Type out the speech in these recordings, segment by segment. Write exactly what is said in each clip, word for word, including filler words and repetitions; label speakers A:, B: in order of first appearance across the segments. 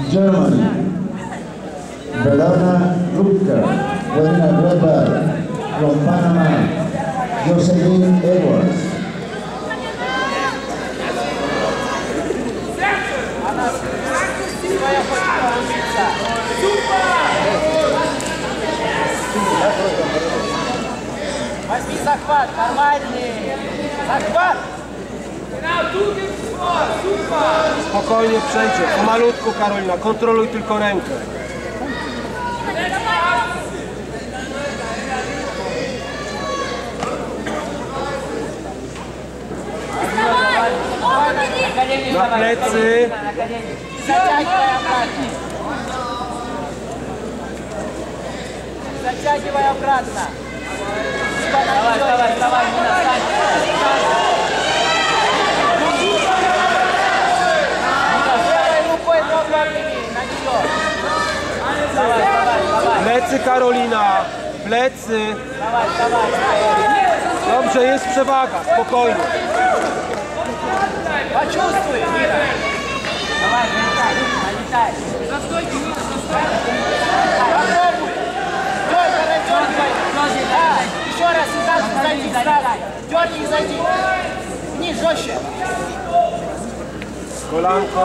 A: Germany. Verona Rupka, winning a red belt. From Panama, Jocelyn Edwards.
B: Возьми захват, нормальный. Захват.
C: Spokojnie przejdzie, pomalutku Karolina, kontroluj tylko rękę. Na plecy.
B: Затягивай обратно. Давай, давай, давай, Нина, встань. Левой рукой ногу обними, на нее. Давай, давай, давай.
C: Plecy Karolina, plecy.
B: Давай, давай.
C: Dobrze, jest przewaga, spokojnie.
B: Почувствуй, Нина. Давай, налетай, налетай. Застойки, Нина, застойки. Попробуй. Только раздергивай. Да, еще раз сюда же зайди сразу. Дерни и зайди. Вниз, жестче.
C: Kolanko.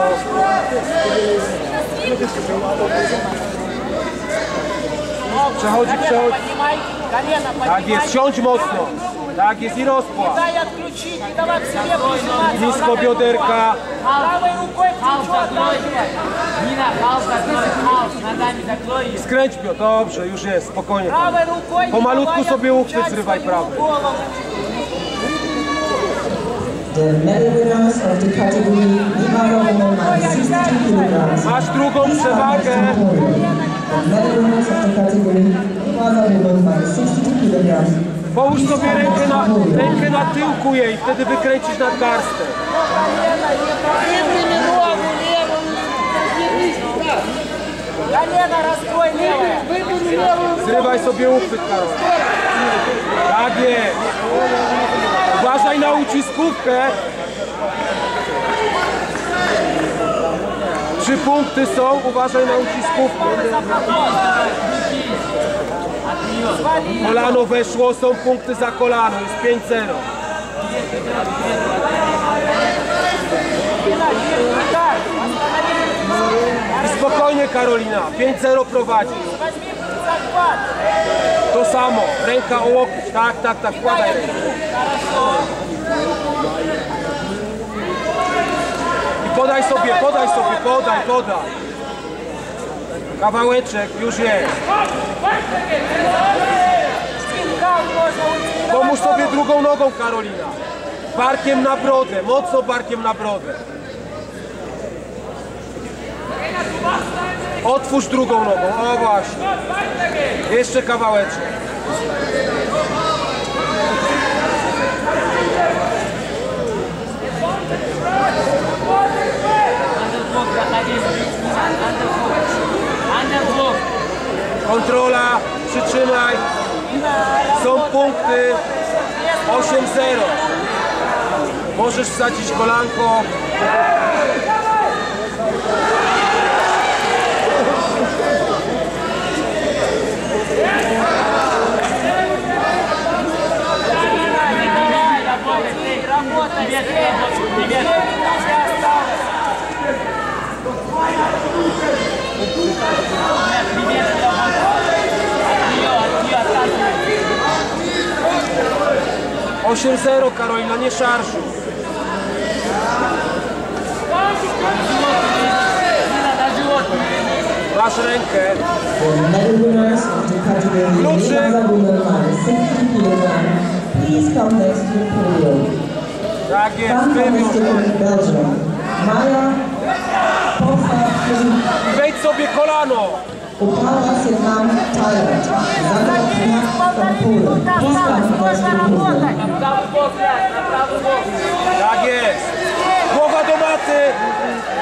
C: Przechodzi, przechodzi.
B: Поднимай, колено поднимай.
C: Tak jest, siądź mocno. Tak jest i rozpłat.
B: Дай отключить, не давай к себе прижиматься.
C: Blisko bioderka.
B: Правой рукой плечо отталкивай.
D: Нина, хаос закрой, хаос, ногами закрой ее.
C: Skręć bio, dobrze, już jest, spokojnie.
B: Правой рукой
C: Pomalutku sobie uchwyt zrywaj prawy.
E: The medal winners of the category Nima Woman sixty-two kilograms.
C: Masz drugą przewagę.
E: The medal winners of the category Nima Woman sixty-two kilograms.
C: Połóż sobie rękę na, rękę na tyłku jej, wtedy wykręcisz nadgarstek.
B: Колено раскрой левое.
C: Zrywaj sobie uchwyt, Karol. Tak jest. Uważaj na uciskówkę. Trzy punkty są, uważaj na uciskówkę. Kolano weszło, są punkty za kolano, jest pięć zero. I spokojnie Karolina, pięć zero prowadzi. To samo, ręka o łokieć, tak, tak, tak, wkładaj rękę. I podaj sobie, podaj sobie, podaj, podaj. Kawałeczek, już jest. Pomóż sobie drugą nogą, Karolina. Barkiem na brodę, mocno barkiem na brodę. Otwórz drugą nogą, o właśnie. Jeszcze kawałeczek. Kontrola, przytrzymaj. Są punkty osiem zero. Możesz wsadzić kolanko. osiem zero, Karolina, nie szarżuj. Masz rękę. Kluczyk. Tak jest, wywiąż. Wejdź sobie kolano. Tak jest. Głowa do maty.